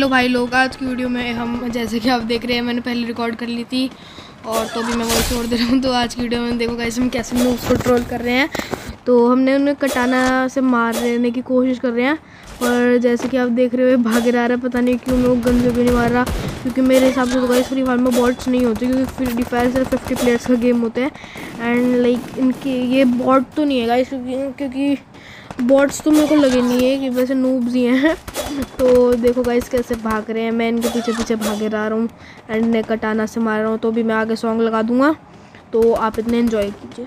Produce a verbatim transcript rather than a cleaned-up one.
भाई लोग, आज की वीडियो में हम जैसे कि आप देख रहे हैं मैंने पहले रिकॉर्ड कर ली थी और तो भी मैं वॉइस ओवर दे रहा हूँ। तो आज की वीडियो में देखो गाइस हम कैसे नूब्स को ट्रोल कर रहे हैं। तो हमने उन्हें कटाना से मारने की कोशिश कर रहे हैं और जैसे कि आप देख रहे हो भागे रहा है। पता नहीं क्यों लोग गन से भी नहीं मार रहा, क्योंकि मेरे हिसाब से तो गाइस फ्री फायर में बॉट्स नहीं होते, क्योंकि फ्री फायर सिर्फ फिफ्टी प्लेयर्स का गेम होता है। एंड लाइक इनके ये बॉट तो नहीं है गाइस, क्योंकि क्योंकि बॉट्स तो मेरे को लगे नहीं है कि वैसे नूब्स ही हैं। तो देखो गाइस कैसे भाग रहे हैं, मैं इनके पीछे पीछे भागे रहा हूँ एंड ने कटाना से मार रहा हूँ। तो भी मैं आगे सॉन्ग लगा दूंगा, तो आप इतने एंजॉय कीजिए।